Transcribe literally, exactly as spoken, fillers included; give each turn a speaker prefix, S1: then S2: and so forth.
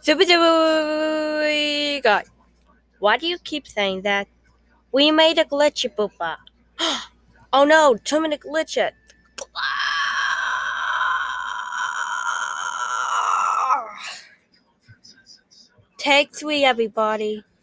S1: TheBoi guy. Why do you keep saying that? We made a glitchy poopa. Oh no, too many glitches. Take three, everybody.